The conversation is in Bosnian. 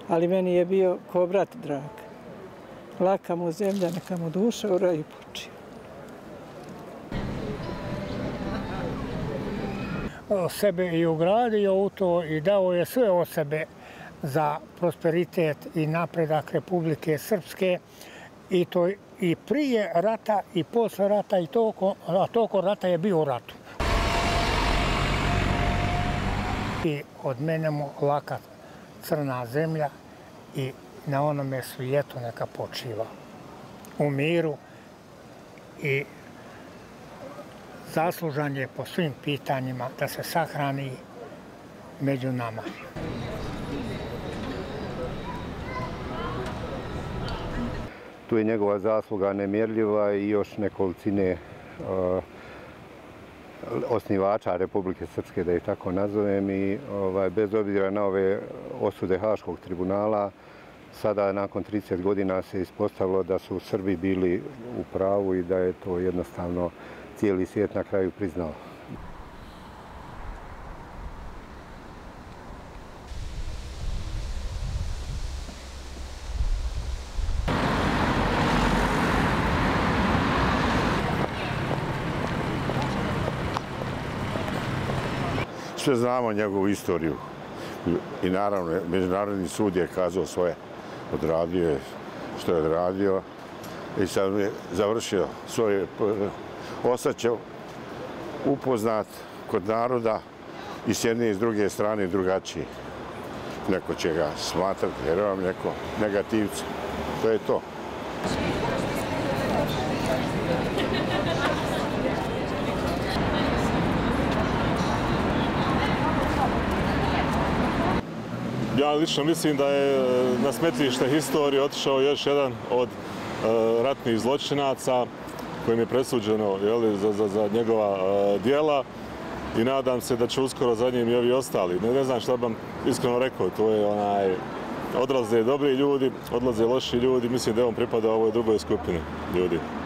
ali meni je bio ko brat drag. Laka mu zemlja, neka mu duša u raju počiva. Sebe i ugradio u to i dao je sve od sebe za prosperitet i napredak Republike Srpske, i to i prije rata i posle rata, i toliko rata je bio u ratu. I od mene mu laka crna zemlja i na onome svijetu neka počiva u miru i zaslužan je po svim pitanjima da se sahrani među nama. Tu je njegova zasluga nemjerljiva i još nekolicine osnivača Republike Srpske, da ih tako nazovem, i bez obzira na ove osude Haškog tribunala, sada nakon 30 godina se ispostavilo da su Srbi bili u pravu i da je to jednostavno cijeli svijet na kraju priznao. Sve znamo njegovu istoriju i naravno Međunarodni sud je kazao svoje, odradio je što je odradio i sad je završio svoje, ostaće upoznat kod naroda i s jedne i s druge strane drugačiji. Neko će ga smatrati herojom, neko negativcem. To je to. Ja lično mislim da je na smetlište historije otišao još jedan od ratnih zločinaca kojim je presuđeno za njegova djela i nadam se da će uskoro za njim i ovi ostali. Ne znam šta bih iskreno rekao, to je odlaze dobri ljudi, odlaze loši ljudi, mislim da je on pripada ovoj drugoj skupini ljudi.